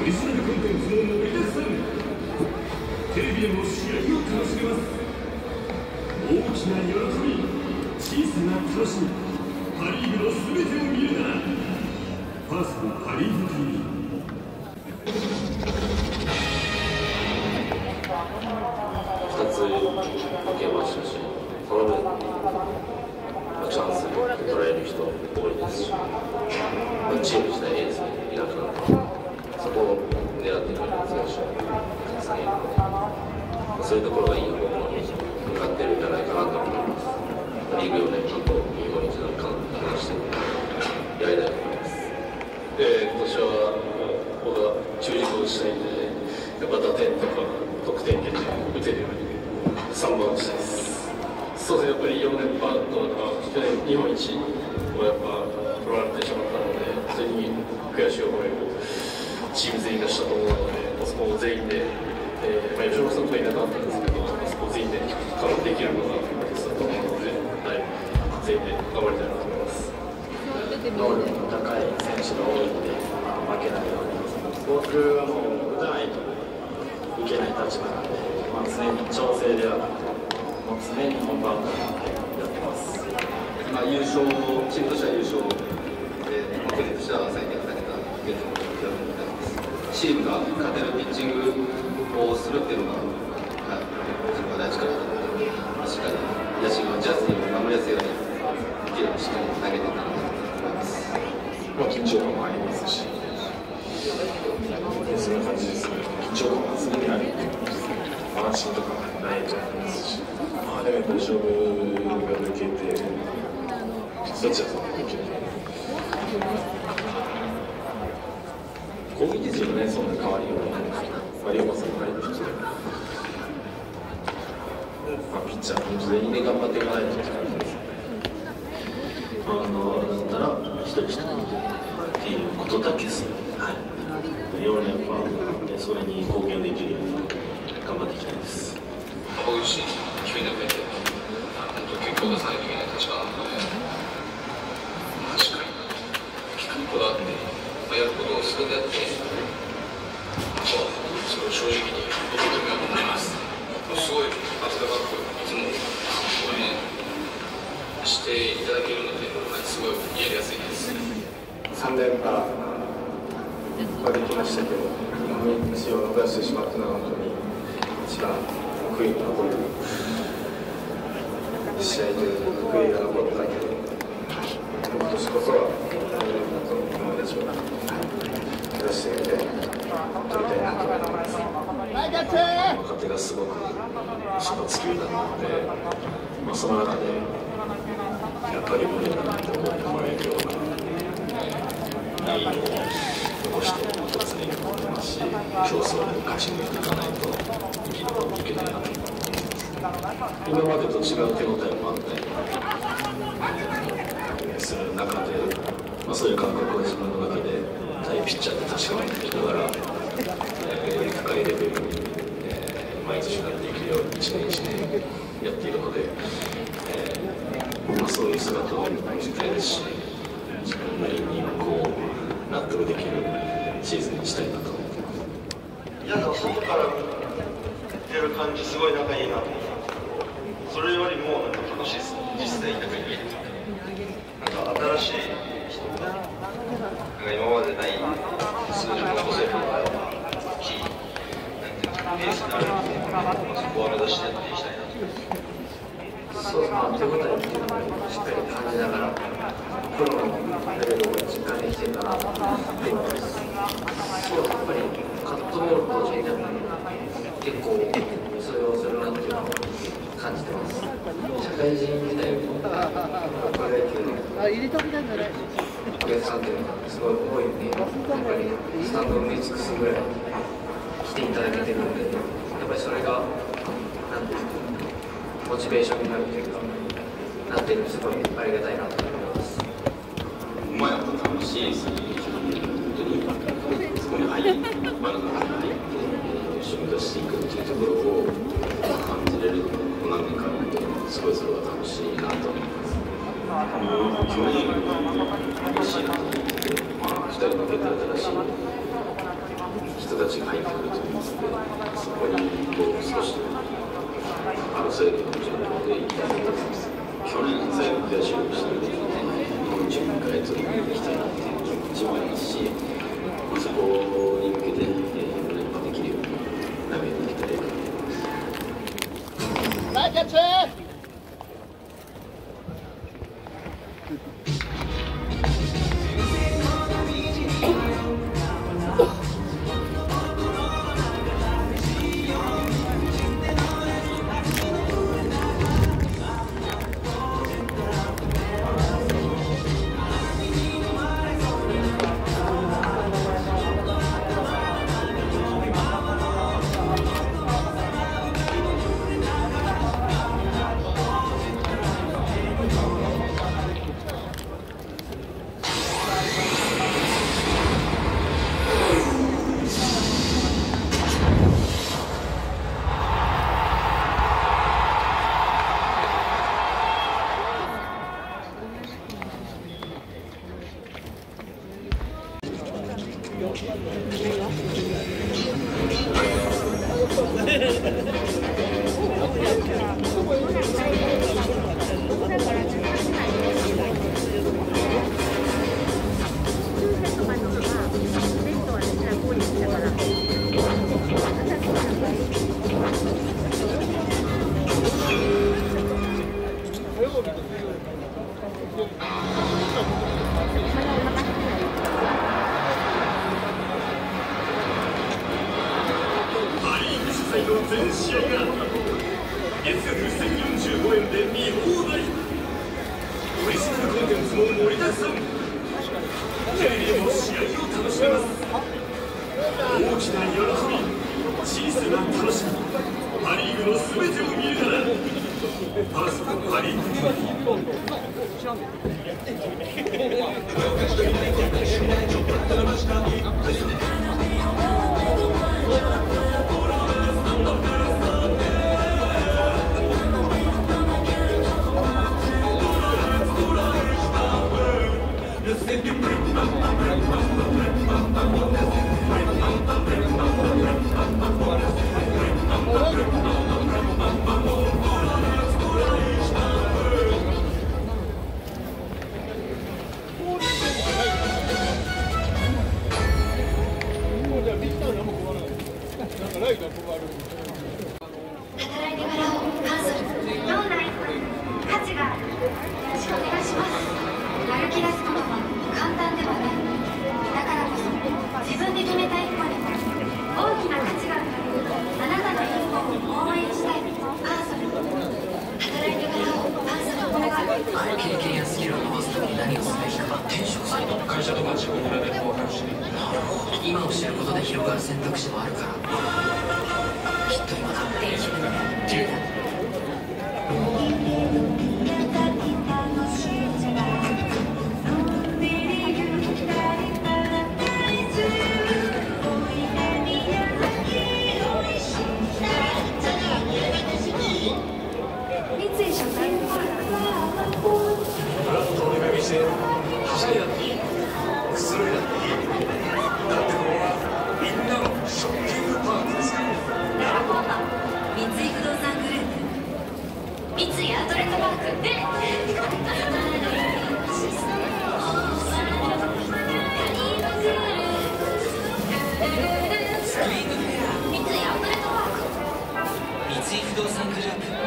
リジナルコンテンツも盛りだくさん。テレビでも試合を楽しめます。大きな喜び、小さな楽しみ、パ・リーグの全てを見るならファーストパ・リーグ TV。 2つ受けましたし、この分チャンスに捉える人多いですし、チーム自体エースいなくなって、そこを狙ってくれる選手がたくさんいるので、そういうところがいい方向に向かってるんじゃないかなと思います。リーグ4年間と日本一の話してやりたいと思います。今年は僕は中軸をしたいんで、やっぱ打点とか得点圏で打てるように3番をしたいです。そうですね、やっぱり4連覇と去年日本一をやっぱ取られてしまったので、それに悔しい思いをチーム全員がしたと思うので、そこを全員で、吉野さんとはいなかったんですけど、そこを全員でカバーできるのがベストだと思うので、全員で頑張りたいなと思います。能力の高い選手が多いので、負けないように。僕はもう打たないといけない立場なので、常に調整ではなくて、もう常に本番からやってます。 今優勝、チームとしては優勝で、個人としては最近2桁現在の記録になります。チームが勝てるピッチングをするっていうのが、自分は大事かなと思って、しっかり野手がジャズに守りやすいようにできるようにしっかり投げていかなと思います。 緊張感もありますし、そんな感じですね。緊張感は常にある。安心とかないんじゃないですし、でもやっぱり勝負が抜けて、どちらさんが抜けて、攻撃陣もね、そんな変わりようがないですけど、龍馬さんが入ってきて、ピッチャーも全員で頑張っていかないとって感じですね。だったら、一人一人っていうことだけですね。4連覇、それに貢献できるように頑張っていきたいです。 僕自身、一人で結構出さないといけない立場なので、しっかり低いこだわって、やることをすべてやって、それを正直に受け止めようと思います。すごい温かく、いつも応援していただけるので、すごいやりやすいです。 3連覇はできましたけど、日本一を逃してしまったのは本当に一番悔いが残る試合という悔いが残ったので、今年こそは日本一を目指して取りたいなと思います。若手がすごく島津球団なので、その中でやっぱり無理だなと思ってもらえるようないいのを残して常に思ってますし、競争で勝ち抜いていかないと生き残っていけないなと思ってます。今までと違う手応えもあったりする中で、そういう感覚を自分の中で対ピッチャーで確かめていきながら、より高いレベルに、毎年なっていけるように一年一年やっているので、そういう姿を見せたいですし、自分なりに納得できるシーズンにしたいなと思ってます。 皆さん外から見てる感じすごい仲いいなと思ったんですけど、それよりも楽しいです。実際仲いい新しい人が今までない数字を残せるような大きいペースになるので、そこは目指してやっていきたいなと思います。 そう、手応えっていうのをしっかり感じながら、プロのレベルを実感できてるかなと思います。そう、やっぱりカットボールとチェンジアップ、結構通用するなっていうのを感じてます。社会人時代もプロ野球のお客さんっていうのがすごい多いんで、やっぱりスタンドを埋め尽くすぐらい来ていただけてるんで、やっぱりそれが、なんですか、モチベーションになるというか、なってるのすごいありがたいなと思います。 やっぱ楽しいですね。本当にそこに入って、バラが入って一緒に出していくっていうところを感じれるのも何年かなので、すごいそれは楽しいなと思います。去年嬉しいなと思って、2人のベテラン新しい人人たちが入ってくると思うので、そこにこう少し争えるような状況でいきたいと思います。去年最後悔しい思いしたので、日本中回取りに行きたいなっていう気持ちもありますし、そこに向けて連覇できるように投げていきたいと思います。キャッチ全試合が月額1045円で見放題。オリジナルコンテンツも盛りだくさん。テレビでも試合を楽しめます。大きな喜び、小さな楽しみ、パ・リーグの全てを見るならファーストパ・リーグテレビ。 経験やスキルを伸ばすために何をすべきか転職サイト会社とか自分のレベルを分かるし、今を知ることで広がる選択肢もあるから、きっと今だって自由だ。 走りだっていい、くつろぎだっていい。だってここはみんなのショッピングパークですから。 三井不動産グループ、三井アウトレットパークでスクリーンフェア、 三井アウトレットパーク、 三井不動産グループ。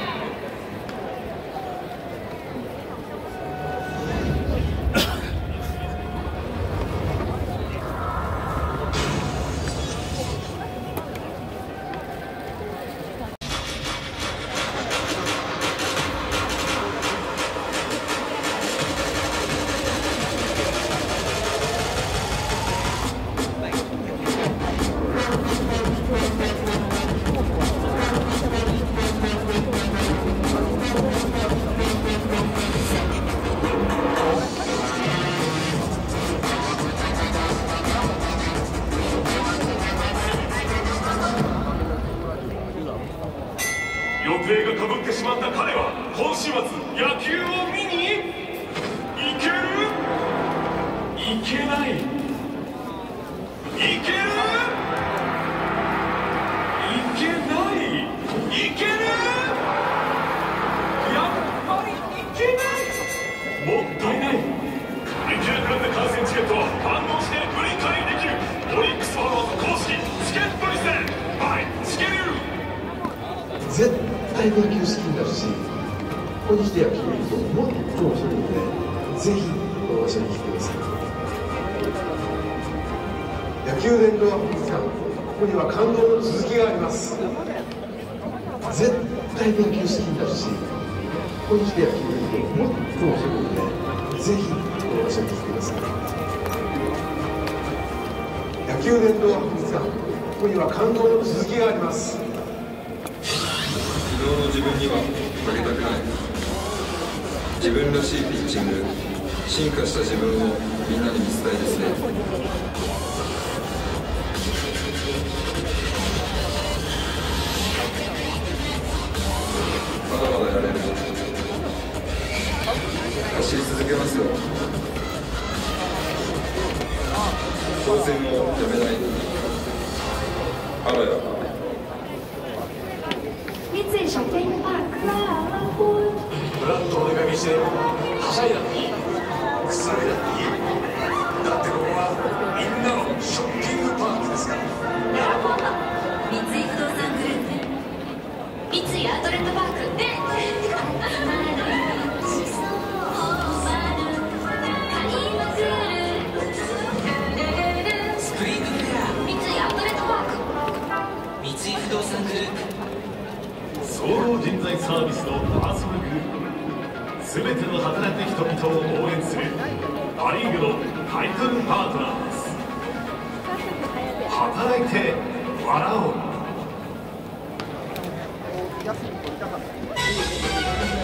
予定がかぶってしまった彼は今週末野球を見に行ける？行けない？行ける？ 絶対野球好きになるし、ここに来て野球見るともっと面白いので、ぜひこの場所に来てください。野球殿堂博物館、ここには感動の続きがあります。絶対野球好きになるし、ここに来て野球見るともっと面白いので、ぜひこの場所に来てください。野球殿堂博物館、ここには感動の続きがあります。 昨日の自分には負けたくない。自分らしいピッチング、進化した自分をみんなに見せたいですね。まだまだやれる。走り続けますよ。挑戦もやめない。あらや。 三井ショッピングパーク。 ブラッとお出かけしてはしゃいだっていい、くつろいだっていい。だってここはみんなのショッピングパークですから。 三井不動産グループ、三井アウトレットパークでスプリングフェア三井アウトレットパーク。 三井不動産グループ総合人材サービスのパーソルグループ、すべての働く人々を応援するパ・リーグのタイトルパートナーです。働いて笑おう。